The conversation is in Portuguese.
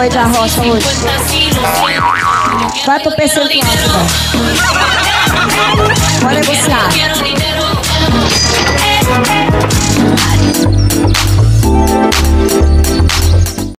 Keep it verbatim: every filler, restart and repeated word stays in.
boi da roça hoje? Quanto percentual? Bora negociar.